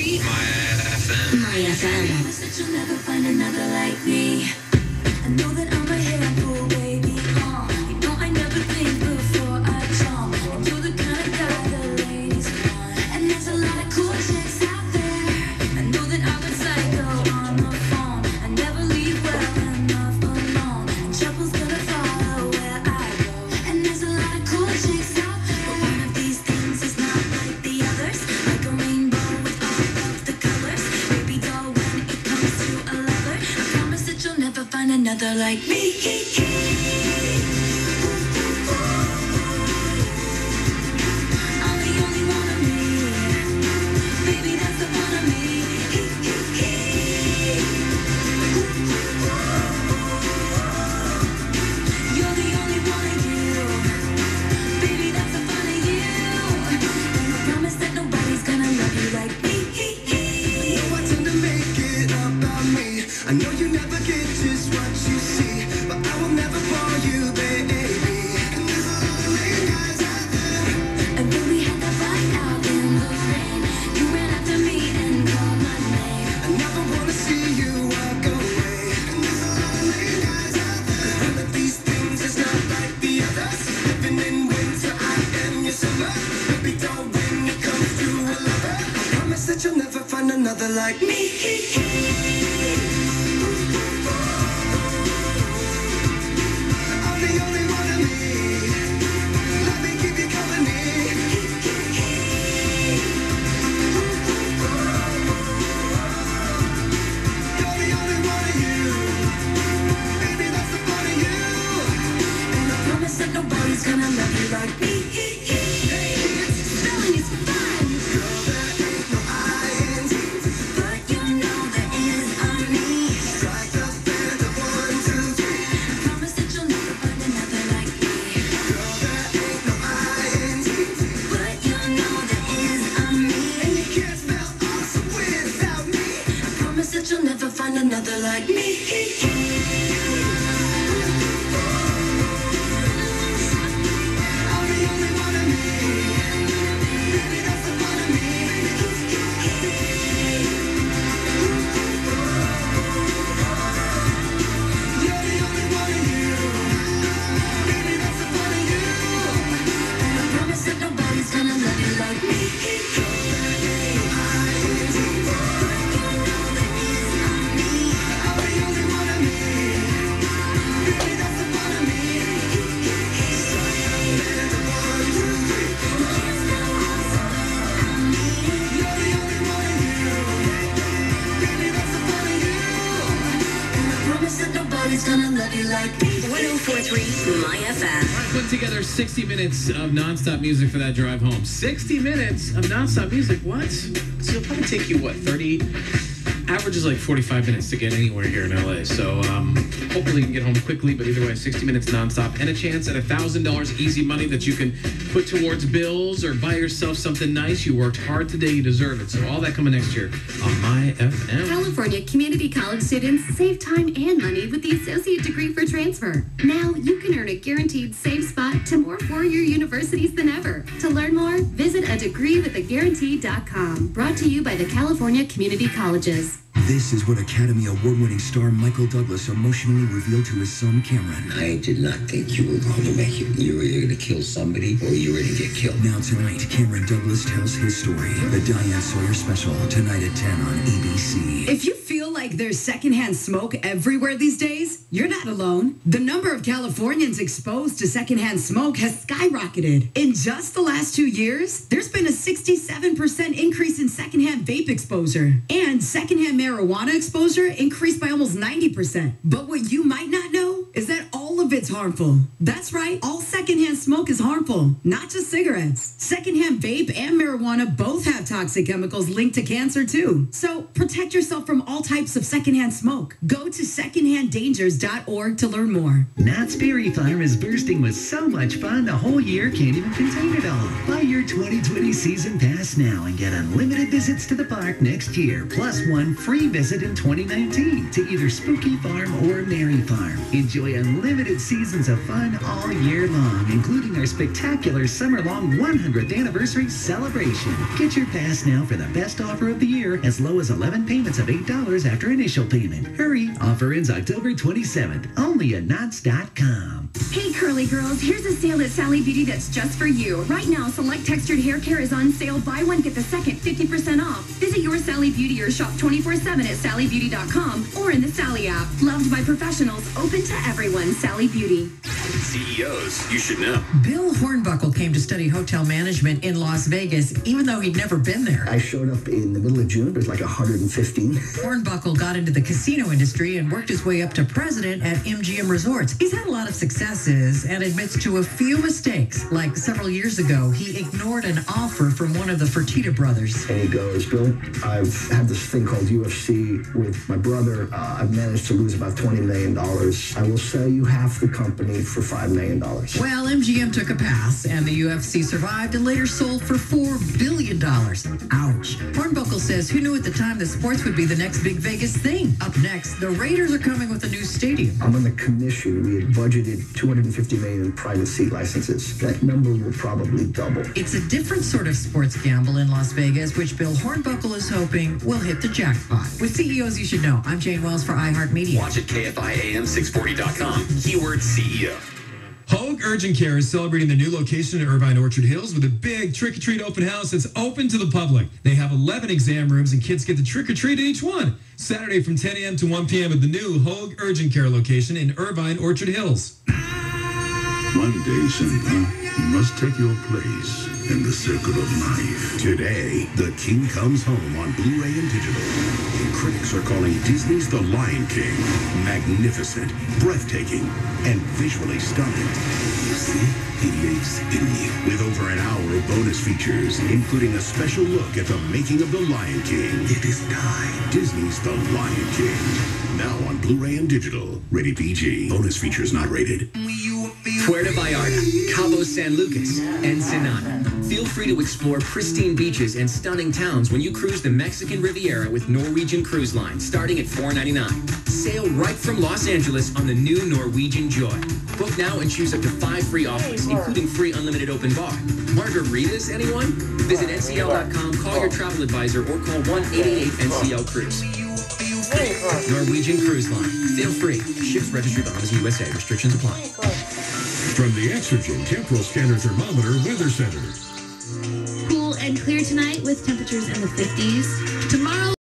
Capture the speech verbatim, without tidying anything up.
F M. My F M. I promise that you'll never find another like me. I know that I'm a handful, baby. Uh, you know I never think before I jump. And you're the kind of guy the ladies want. And there's a lot of cool chicks out there. I know that I'm a psycho on the phone. I never leave well enough alone. And trouble's gonna follow where I go. And there's a lot of cool chicks out. But one of these things is not like the others. Like a rainbow with all of the colors. Baby doll, when it comes to a lover, I promise that you'll never find another like me. I'm the only one of me. Baby, that's the one of me. You're the only one of you. Baby, that's the fun of you. And I promise that nobody's gonna love you like me. I know I tend to make it about me. I know you never get just what you see, but I will never bore you, baby. And there's a lot of lame guys out there. And when we had that fight out in the rain, you ran after me and called my name. I never wanna see you walk away. And there's a lot of lame guys out there. One of these things is not like the others. Living in winter, I am your summer. Baby doll, when it comes to a lover, I promise that you'll never find another like me. I'm the only one of me. Let me keep you company. You're the only one of you. Baby, that's the fun of you. And I promise that nobody's gonna love you like me. Spelling is fun, Girl, there ain't no I N G. but you know there is on me. Strike the band of one, two, three. I promise that you'll never find another like me. Girl, there ain't no I N G. But you know there is on me. And you can't spell awesome without me. I promise that you'll never find another like me. I'm the only one of me. Baby, that's the fun of me. You're the only one of you. Baby, that's the fun of you. And I promise that nobody's gonna love you like me. I'm the only one of me. Baby, that's the fun of me. Strike the band of one, two, three. You're the only one of you. Baby, that's the fun of you. And I promise that nobody's gonna love you like me. one oh four point three My F M. I put together sixty minutes of nonstop music for that drive home. sixty minutes of nonstop music? What? So it'll probably take you, what, thirty? Average is like forty-five minutes to get anywhere here in L A. So um, hopefully you can get home quickly, but either way, sixty minutes nonstop. And a chance at one thousand dollars easy money that you can put towards bills or buy yourself something nice. You worked hard today, you deserve it. So all that coming next year on My F M. California community college students save time and money with the associate degree for transfer. Now you can earn a guaranteed safe spot to more four-year universities than ever. To learn more, visit a degree with a guarantee dot com. Brought to you by the California Community Colleges. This is what Academy Award-winning star Michael Douglas emotionally revealed to his son Cameron. I did not think you were going to make it. You were either going to kill somebody or you were going to get killed. Now tonight, Cameron Douglas tells his story. The Diane Sawyer Special, tonight at ten on A B C. If you feel like there's secondhand smoke everywhere these days, you're not alone. The number of Californians exposed to secondhand smoke has skyrocketed. In just the last two years, there's been a sixty-seven percent increase in secondhand vape exposure. And secondhand marijuana exposure increased by almost ninety percent. But what you might not know is that all of it's harmful. That's right, all secondhand smoke is harmful, not just cigarettes. Secondhand vape and marijuana both have toxic chemicals linked to cancer too. So protect yourself from all types of secondhand smoke. Go to secondhand dangers dot org to learn more. Knott's Berry Farm is bursting with so much fun the whole year can't even contain it all. Buy your twenty twenty season pass now and get unlimited visits to the park next year, plus one free visit in twenty nineteen to either Spooky Farm or Mary Farm. Enjoy unlimited with seasons of fun all year long, including our spectacular summer-long one hundredth anniversary celebration. Get your pass now for the best offer of the year, as low as eleven payments of eight dollars after initial payment. Hurry, offer ends October twenty-seventh, only at knots dot com. Hey, curly girls, here's a sale at Sally Beauty that's just for you. Right now, select textured hair care is on sale. Buy one, get the second, fifty percent off. Visit your Sally Beauty or shop twenty-four seven at sally beauty dot com or in the Sally app. Loved by professionals, open to everyone. Sally Beauty. C E Os you should know. Bill Hornbuckle came to study hotel management in Las Vegas, even though he'd never been there. I showed up in the middle of June. It was like one hundred fifteen. Hornbuckle got into the casino industry and worked his way up to president at M G M Resorts. He's had a lot of successes and admits to a few mistakes. Like several years ago, he ignored an offer from one of the Fertitta brothers. And he goes, Bill, I've had this thing called U F C with my brother. Uh, I've managed to lose about twenty million dollars. I will sell you half the company for five million dollars. Well, M G M took a pass, and the U F C survived and later sold for four billion dollars. Ouch. Hornbuckle says who knew at the time that sports would be the next big Vegas thing? Up next, the Raiders are coming with a new stadium. I'm on the commission. We had budgeted two hundred fifty million dollars in private seat licenses. That number will probably double. It's a different sort of sports gamble in Las Vegas, which Bill Hornbuckle is hoping will hit the jackpot. With C E Os you should know, I'm Jane Wells for iHeartMedia. Watch at K F I A M six forty dot com. Keyword C E O. Hoag Urgent Care is celebrating the new location in Irvine Orchard Hills with a big trick-or-treat open house that's open to the public. They have eleven exam rooms and kids get to trick-or-treat at each one. Saturday from ten a.m. to one p.m. at the new Hoag Urgent Care location in Irvine Orchard Hills. One day, Simba, you must take your place in the circle of life. Today, The King Comes Home on Blu-ray and digital. Critics are calling Disney's The Lion King magnificent, breathtaking, and visually stunning. You see, he lives in you. With over an hour of bonus features, including a special look at the making of The Lion King. It is time. Disney's The Lion King. Now on Blu-ray and digital. Rated P G. Bonus features not rated. Puerto Vallarta, Cabo San Lucas, Ensenada. Feel free to explore pristine beaches and stunning towns when you cruise the Mexican Riviera with Norwegian Cruise Line, starting at four ninety-nine. Sail right from Los Angeles on the new Norwegian Joy. Book now and choose up to five free offers, including free unlimited open bar. Margaritas, anyone? Visit N C L dot com, call your travel advisor, or call one eight eight eight N C L Cruise. Norwegian Cruise Line. Feel free. Ships registered Bahamas, U S A. Restrictions apply. From the Exergen Temporal Scanner Thermometer Weather Center. Cool and clear tonight with temperatures in the fifties. Tomorrow